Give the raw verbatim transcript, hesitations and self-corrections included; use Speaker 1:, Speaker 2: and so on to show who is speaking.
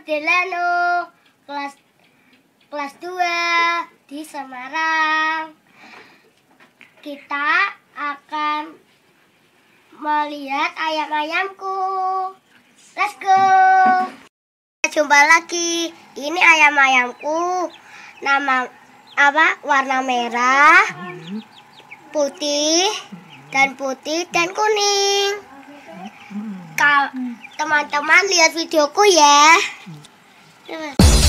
Speaker 1: Delano, kelas kelas dua di Semarang. Kita akan melihat ayam-ayamku. Let's go. Jumpa lagi. Ini ayam-ayamku. Nama apa? Warna merah, putih, dan putih dan kuning. Kalau teman-teman lihat videoku ya.